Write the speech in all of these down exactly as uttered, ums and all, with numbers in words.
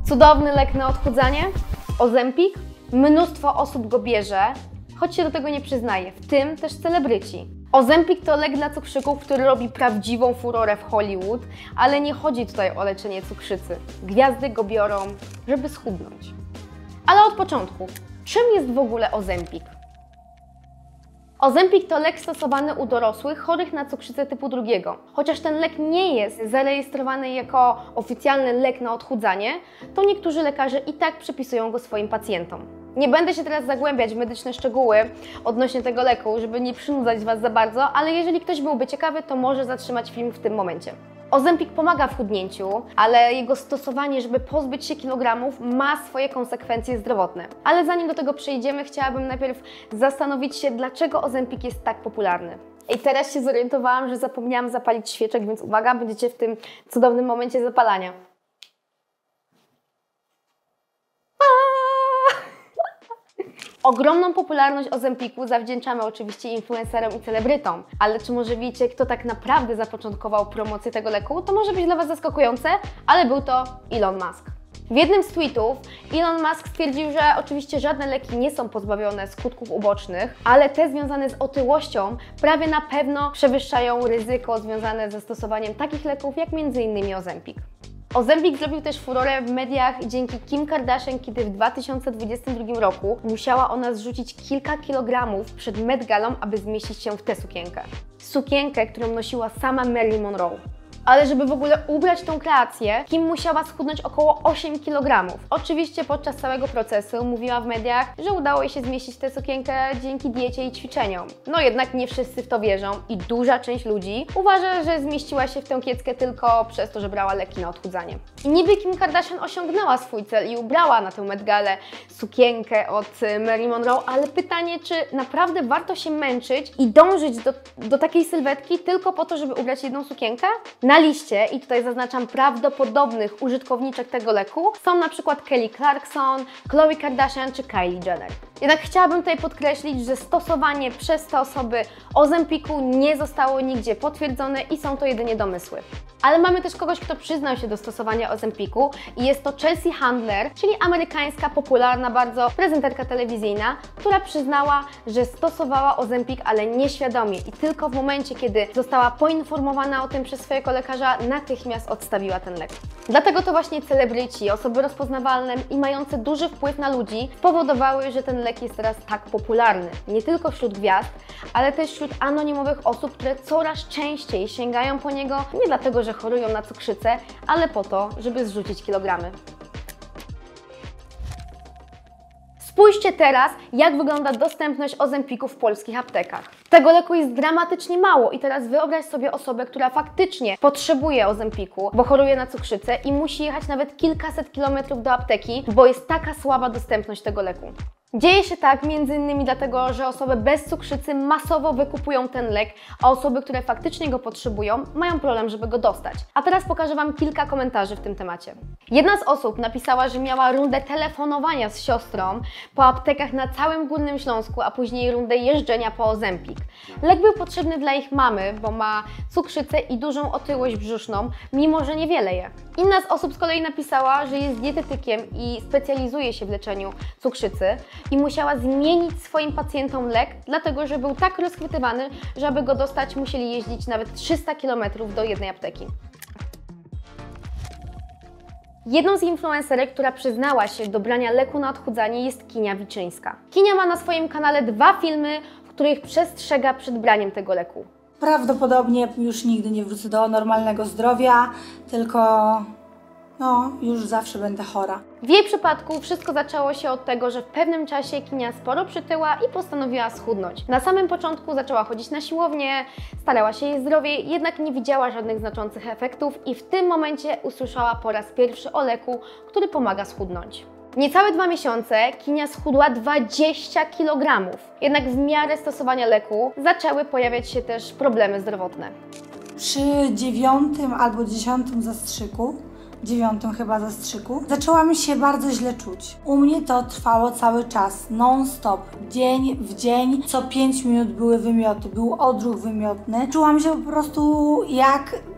Cudowny lek na odchudzanie? Ozempik? Mnóstwo osób go bierze, choć się do tego nie przyznaje, w tym też celebryci. Ozempik to lek dla cukrzyków, który robi prawdziwą furorę w Hollywood, ale nie chodzi tutaj o leczenie cukrzycy. Gwiazdy go biorą, żeby schudnąć. Ale od początku, czym jest w ogóle Ozempik? Ozempik to lek stosowany u dorosłych chorych na cukrzycę typu drugiego. Chociaż ten lek nie jest zarejestrowany jako oficjalny lek na odchudzanie, to niektórzy lekarze i tak przepisują go swoim pacjentom. Nie będę się teraz zagłębiać w medyczne szczegóły odnośnie tego leku, żeby nie przynudzać Was za bardzo, ale jeżeli ktoś byłby ciekawy, to może zatrzymać film w tym momencie. Ozempik pomaga w chudnięciu, ale jego stosowanie, żeby pozbyć się kilogramów, ma swoje konsekwencje zdrowotne. Ale zanim do tego przejdziemy, chciałabym najpierw zastanowić się, dlaczego Ozempik jest tak popularny. I teraz się zorientowałam, że zapomniałam zapalić świeczek, więc uwaga, będziecie w tym cudownym momencie zapalania. Ogromną popularność Ozempiku zawdzięczamy oczywiście influencerom i celebrytom, ale czy może wiecie, kto tak naprawdę zapoczątkował promocję tego leku? To może być dla Was zaskakujące, ale był to Elon Musk. W jednym z tweetów Elon Musk stwierdził, że oczywiście żadne leki nie są pozbawione skutków ubocznych, ale te związane z otyłością prawie na pewno przewyższają ryzyko związane ze stosowaniem takich leków jak między innymi Ozempik. Ozempik zrobił też furorę w mediach dzięki Kim Kardashian, kiedy w dwa tysiące dwudziestym drugim roku musiała ona zrzucić kilka kilogramów przed Met Galą, aby zmieścić się w tę sukienkę. Sukienkę, którą nosiła sama Marilyn Monroe. Ale żeby w ogóle ubrać tą kreację, Kim musiała schudnąć około osiem kilogramów. Oczywiście podczas całego procesu mówiła w mediach, że udało jej się zmieścić tę sukienkę dzięki diecie i ćwiczeniom. No jednak nie wszyscy w to wierzą i duża część ludzi uważa, że zmieściła się w tę kieckę tylko przez to, że brała leki na odchudzanie. I niby Kim Kardashian osiągnęła swój cel i ubrała na tę Met Galę sukienkę od Marilyn Monroe, ale pytanie, czy naprawdę warto się męczyć i dążyć do, do takiej sylwetki tylko po to, żeby ubrać jedną sukienkę? Na liście, i tutaj zaznaczam prawdopodobnych użytkowniczek tego leku, są na przykład Kelly Clarkson, Khloe Kardashian czy Kylie Jenner. Jednak chciałabym tutaj podkreślić, że stosowanie przez te osoby Ozempiku nie zostało nigdzie potwierdzone i są to jedynie domysły. Ale mamy też kogoś, kto przyznał się do stosowania Ozempiku i jest to Chelsea Handler, czyli amerykańska, popularna bardzo prezenterka telewizyjna, która przyznała, że stosowała Ozempik, ale nieświadomie i tylko w momencie, kiedy została poinformowana o tym przez swojego lekarza, natychmiast odstawiła ten lek. Dlatego to właśnie celebryci, osoby rozpoznawalne i mające duży wpływ na ludzi spowodowały, że ten lek jest teraz tak popularny. Nie tylko wśród gwiazd, ale też wśród anonimowych osób, które coraz częściej sięgają po niego nie dlatego, że chorują na cukrzycę, ale po to, żeby zrzucić kilogramy. Spójrzcie teraz, jak wygląda dostępność Ozempiku w polskich aptekach. Tego leku jest dramatycznie mało i teraz wyobraź sobie osobę, która faktycznie potrzebuje Ozempiku, bo choruje na cukrzycę i musi jechać nawet kilkaset kilometrów do apteki, bo jest taka słaba dostępność tego leku. Dzieje się tak między innymi dlatego, że osoby bez cukrzycy masowo wykupują ten lek, a osoby, które faktycznie go potrzebują, mają problem, żeby go dostać. A teraz pokażę Wam kilka komentarzy w tym temacie. Jedna z osób napisała, że miała rundę telefonowania z siostrą po aptekach na całym Górnym Śląsku, a później rundę jeżdżenia po Ozempik. Lek był potrzebny dla ich mamy, bo ma cukrzycę i dużą otyłość brzuszną, mimo że niewiele je. Inna z osób z kolei napisała, że jest dietetykiem i specjalizuje się w leczeniu cukrzycy i musiała zmienić swoim pacjentom lek, dlatego że był tak rozchwytywany, że aby go dostać, musieli jeździć nawet trzysta kilometrów do jednej apteki. Jedną z influencerek, która przyznała się do brania leku na odchudzanie, jest Kinia Wiczyńska. Kinia ma na swoim kanale dwa filmy, w których przestrzega przed braniem tego leku. Prawdopodobnie już nigdy nie wrócę do normalnego zdrowia, tylko no, już zawsze będę chora. W jej przypadku wszystko zaczęło się od tego, że w pewnym czasie Kinia sporo przytyła i postanowiła schudnąć. Na samym początku zaczęła chodzić na siłownię, starała się jeść zdrowiej, jednak nie widziała żadnych znaczących efektów i w tym momencie usłyszała po raz pierwszy o leku, który pomaga schudnąć. Niecałe dwa miesiące Kinia schudła dwadzieścia kilogramów. Jednak w miarę stosowania leku zaczęły pojawiać się też problemy zdrowotne. Przy dziewiątym albo dziesiątym zastrzyku, dziewiątym chyba zastrzyku, zaczęłam się bardzo źle czuć. U mnie to trwało cały czas, non-stop, dzień w dzień, co pięć minut były wymioty, był odruch wymiotny. Czułam się po prostu jak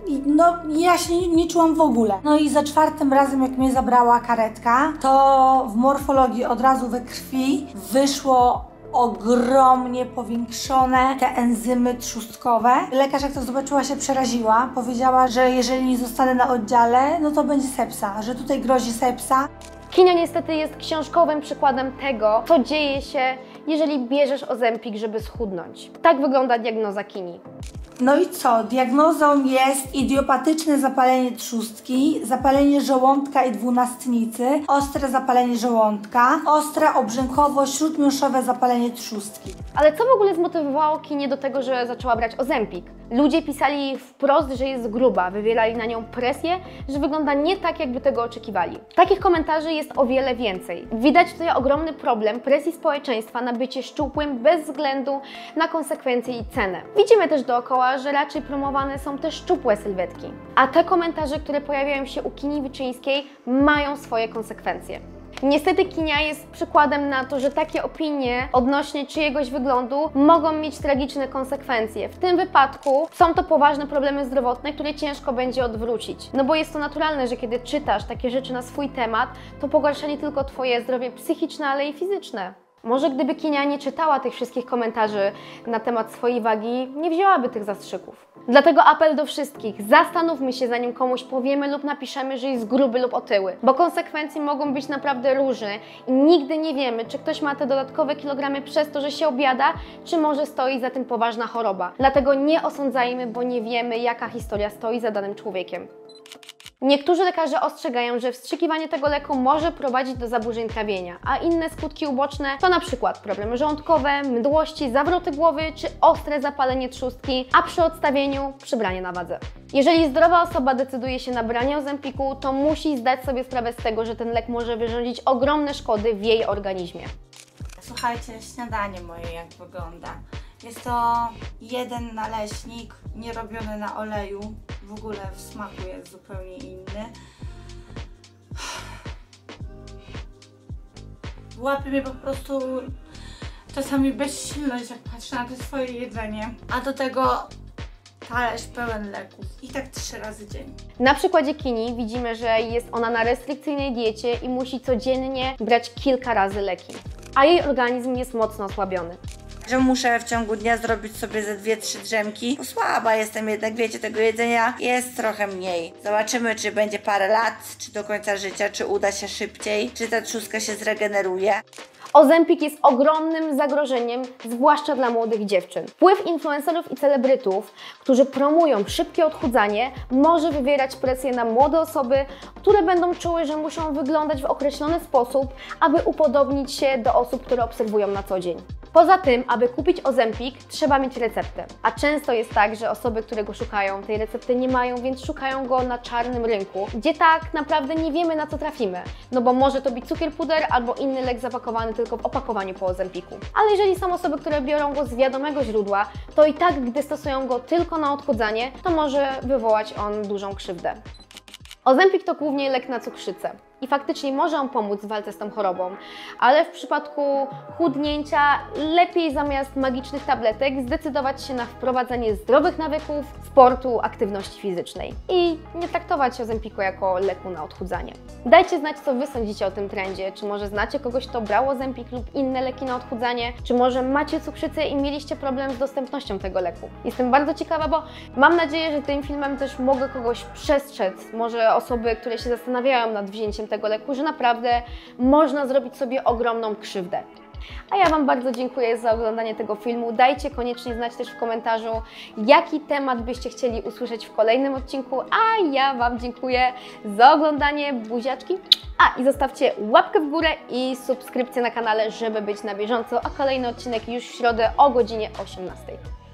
i no ja się nie, nie czułam w ogóle. No i za czwartym razem, jak mnie zabrała karetka, to w morfologii od razu we krwi wyszło ogromnie powiększone te enzymy trzustkowe. Lekarz, jak to zobaczyła, się przeraziła. Powiedziała, że jeżeli nie zostanę na oddziale, no to będzie sepsa, że tutaj grozi sepsa. Kinia niestety jest książkowym przykładem tego, co dzieje się, jeżeli bierzesz Ozempik, żeby schudnąć. Tak wygląda diagnoza Kini. No i co? Diagnozą jest idiopatyczne zapalenie trzustki, zapalenie żołądka i dwunastnicy, ostre zapalenie żołądka, ostre obrzękowo-śródmiąższowe zapalenie trzustki. Ale co w ogóle zmotywowało Kinię do tego, że zaczęła brać Ozempik? Ludzie pisali wprost, że jest gruba, wywierali na nią presję, że wygląda nie tak, jakby tego oczekiwali. Takich komentarzy jest o wiele więcej. Widać tutaj ogromny problem presji społeczeństwa na bycie szczupłym bez względu na konsekwencje i cenę. Widzimy też dookoła, że raczej promowane są te szczupłe sylwetki. A te komentarze, które pojawiają się u Kini Wyczyńskiej, mają swoje konsekwencje. Niestety Kinia jest przykładem na to, że takie opinie odnośnie czyjegoś wyglądu mogą mieć tragiczne konsekwencje. W tym wypadku są to poważne problemy zdrowotne, które ciężko będzie odwrócić. No bo jest to naturalne, że kiedy czytasz takie rzeczy na swój temat, to pogarsza nie tylko Twoje zdrowie psychiczne, ale i fizyczne. Może gdyby Kinia nie czytała tych wszystkich komentarzy na temat swojej wagi, nie wzięłaby tych zastrzyków. Dlatego apel do wszystkich, zastanówmy się, zanim komuś powiemy lub napiszemy, że jest gruby lub otyły, bo konsekwencje mogą być naprawdę różne i nigdy nie wiemy, czy ktoś ma te dodatkowe kilogramy przez to, że się objada, czy może stoi za tym poważna choroba. Dlatego nie osądzajmy, bo nie wiemy, jaka historia stoi za danym człowiekiem. Niektórzy lekarze ostrzegają, że wstrzykiwanie tego leku może prowadzić do zaburzeń trawienia, a inne skutki uboczne to na przykład problemy żołądkowe, mdłości, zawroty głowy czy ostre zapalenie trzustki, a przy odstawieniu przybranie na wadze. Jeżeli zdrowa osoba decyduje się na branie Ozempiku, to musi zdać sobie sprawę z tego, że ten lek może wyrządzić ogromne szkody w jej organizmie. Słuchajcie, śniadanie moje jak wygląda. Jest to jeden naleśnik, nie robiony na oleju. W ogóle w smaku jest zupełnie inny. Łapie mnie po prostu czasami bezsilność, jak patrzę na to swoje jedzenie. A do tego talerz pełen leków. I tak trzy razy dziennie. Na przykładzie Kini widzimy, że jest ona na restrykcyjnej diecie i musi codziennie brać kilka razy leki. A jej organizm jest mocno osłabiony. Że muszę w ciągu dnia zrobić sobie ze dwie, trzy drzemki. Bo słaba jestem jednak, wiecie, tego jedzenia jest trochę mniej. Zobaczymy, czy będzie parę lat, czy do końca życia, czy uda się szybciej, czy ta trzustka się zregeneruje. Ozempik jest ogromnym zagrożeniem, zwłaszcza dla młodych dziewczyn. Wpływ influencerów i celebrytów, którzy promują szybkie odchudzanie, może wywierać presję na młode osoby, które będą czuły, że muszą wyglądać w określony sposób, aby upodobnić się do osób, które obserwują na co dzień. Poza tym, aby kupić Ozempik, trzeba mieć receptę. A często jest tak, że osoby, które go szukają, tej recepty nie mają, więc szukają go na czarnym rynku, gdzie tak naprawdę nie wiemy, na co trafimy. No bo może to być cukier puder albo inny lek zapakowany tylko w opakowaniu po Ozempiku. Ale jeżeli są osoby, które biorą go z wiadomego źródła, to i tak, gdy stosują go tylko na odchudzanie, to może wywołać on dużą krzywdę. Ozempik to głównie lek na cukrzycę i faktycznie może on pomóc w walce z tą chorobą, ale w przypadku chudnięcia lepiej zamiast magicznych tabletek zdecydować się na wprowadzenie zdrowych nawyków, sportu, aktywności fizycznej i nie traktować Ozempiku jako leku na odchudzanie. Dajcie znać, co Wy sądzicie o tym trendzie, czy może znacie kogoś, kto brał Ozempik lub inne leki na odchudzanie, czy może macie cukrzycę i mieliście problem z dostępnością tego leku. Jestem bardzo ciekawa, bo mam nadzieję, że tym filmem też mogę kogoś przestrzec, może osoby, które się zastanawiają nad wzięciem tego leku, że naprawdę można zrobić sobie ogromną krzywdę. A ja Wam bardzo dziękuję za oglądanie tego filmu. Dajcie koniecznie znać też w komentarzu, jaki temat byście chcieli usłyszeć w kolejnym odcinku, a ja Wam dziękuję za oglądanie, buziaczki. A i zostawcie łapkę w górę i subskrypcję na kanale, żeby być na bieżąco, a kolejny odcinek już w środę o godzinie osiemnastej.